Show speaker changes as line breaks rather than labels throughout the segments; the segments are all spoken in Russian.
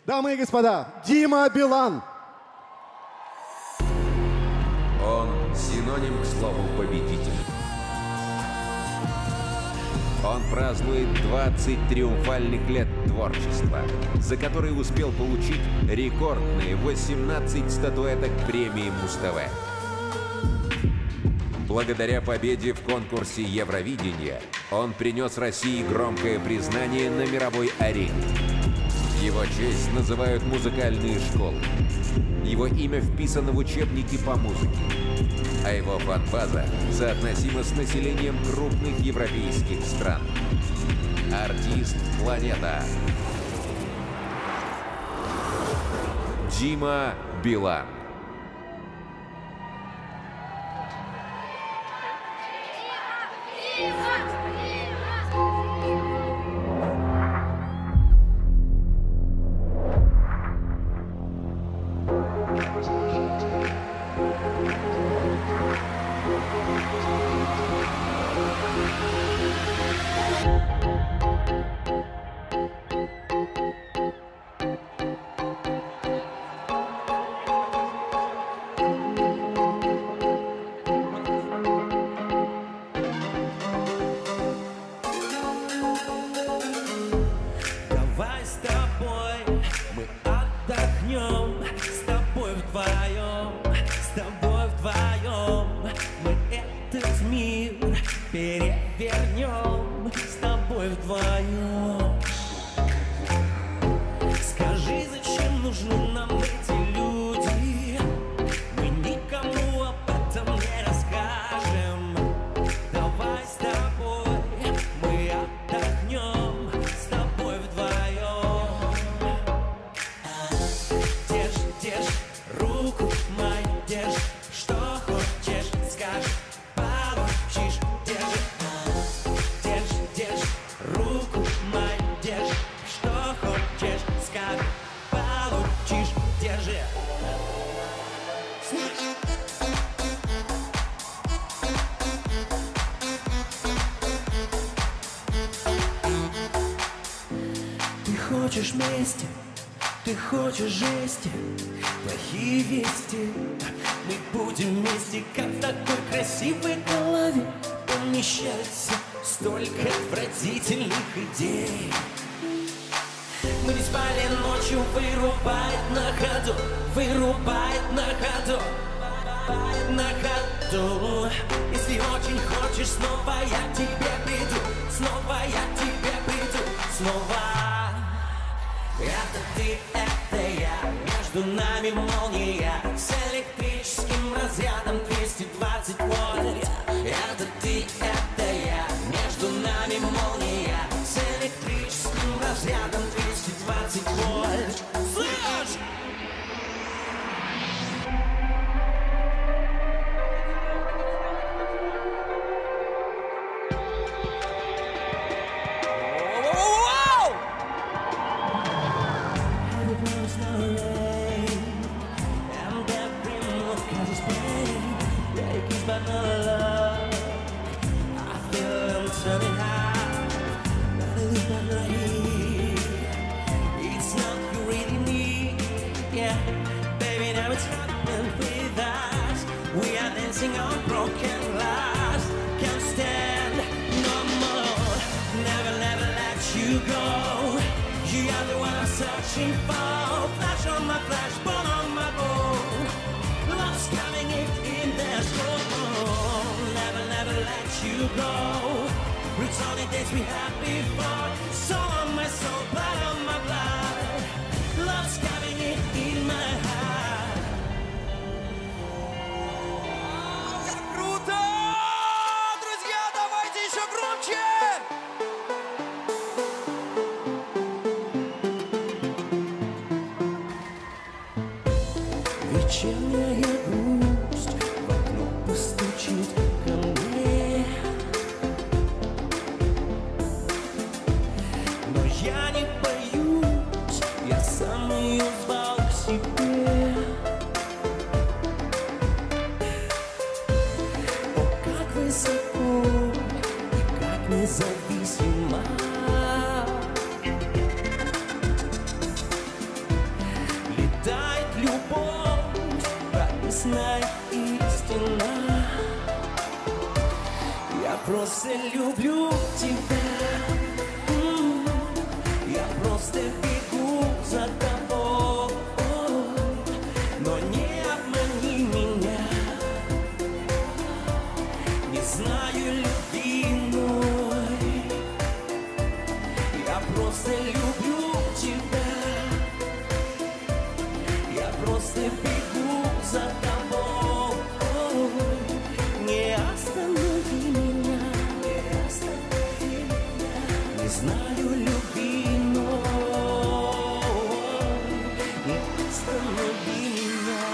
Дамы и господа, Дима Билан.
Он синоним к слову «победитель». Он празднует 20 триумфальных лет творчества, за которые успел получить рекордные 18 статуэток премии Муз-ТВ. Благодаря победе в конкурсе Евровидения он принес России громкое признание на мировой арене. В его честь называют музыкальные школы. Его имя вписано в учебники по музыке, а его фан-база соотносима с населением крупных европейских стран. Артист планета. Дима Билан.
Давай с тобой мы отдохнем, с тобой вдвоем мы этот мир перевернем, с тобой вдвоем. Скажи, зачем нужны нам эти люди? Мы никому об этом не расскажем. Давай с тобой мы отдохнем, с тобой вдвоем. Держь руку мою, держь, что хочешь, скажешь, получишь. Держь руку мою, держь, что хочешь, скажешь, получишь. Держи. Ты хочешь мести, ты хочешь жести, плохие вести. Мы будем вместе, как в такой красивой голове помещается столько отвратительных идей. Мы не спали ночью, вырубает на ходу, на ходу. Если очень хочешь, снова я к тебе приду, снова. Это ты, это я, между нами молния с электрическим разрядом 220 вольт. Это ты, это я, между нами молния с электрическим разрядом 220 вольт. Слышь! It's not you really need, yeah. Baby, now it's happening with us. We are dancing on broken glass. Can't stand no more. Never let you go. You are the one I'm searching for. Flash on my flash, bone on my bone. Love's coming in their soul. Never let you go. Roots on the days we had before. Soul on my soul, blood on my blood. Love's coming in my heart. Как круто! Друзья, давайте еще громче! Вечерняя грусть в окно постучит ко мне. Но я не боюсь, я сам ее звал к себе. О, как высоко и как независимо честная истина. Я просто люблю тебя. Я просто бегу за тобой. Но не обмани меня. Не знаю любви иной. Я просто люблю тебя. Я просто бегу за тобой. Не останови меня. Не останови меня. Не знаю любви иной. Не останови меня.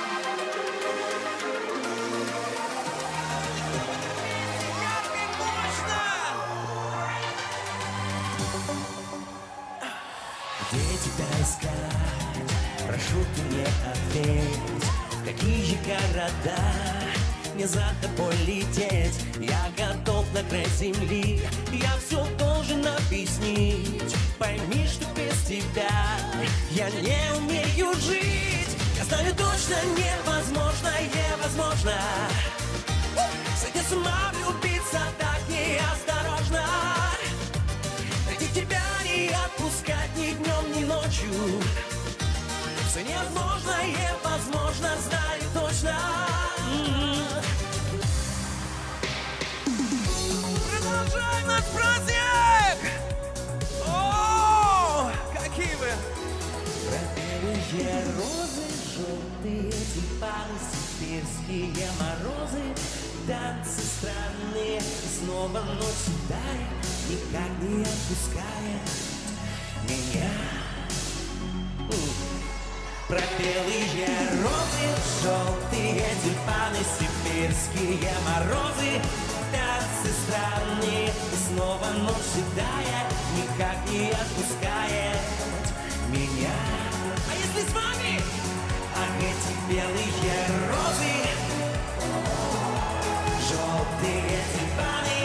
Где тебя искать? Прошу ты мне ответь. В какие же города мне за тобой лететь? Я готов на край земли. Я все должен объяснить. Пойми, что без тебя я не умею жить. Я знаю точно невозможно, невозможно. Сойти с ума, влюбиться так неосторожно. Найти тебя не отпускать ни днем, ни ночью. Все невозможное возможно, знаю точно.
Продолжаем наш праздник! О, какие вы!
Белые розы, желтые тюльпаны, сибирские морозы, танцы странные, снова ночь седая, никак не отпускает меня. Про белые розы, желтые тюльпаны, сибирские морозы, танцы странные, снова ночь седая, никак не отпускает меня. А если с вами? А эти белые розы, желтые тюльпаны,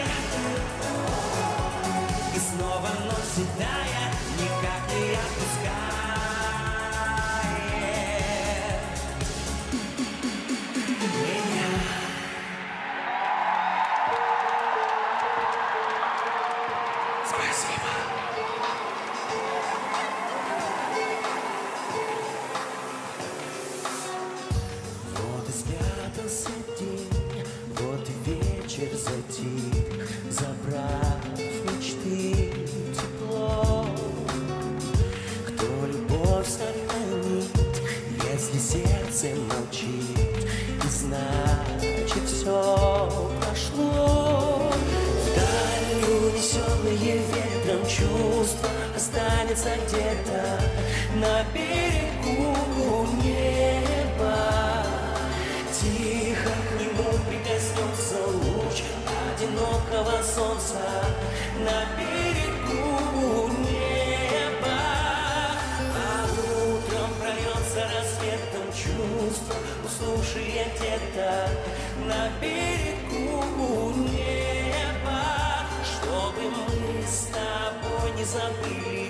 и снова ночь седая, никак не отпускает меня. Спасибо. Вот и спрятался день, вот и вечер затих, забрав мечты тепло. Кто любовь сохранит, если сердце молчит, и значит все прошло. Вдаль унесенные ветром чувства останется где-то на берегу неба. Тихо к нему прикоснется луч одинокого солнца на берегу неба. А утром прольется рассветом чувства, уснувшие где-то на берегу неба. Чтобы мы с тобой не забыли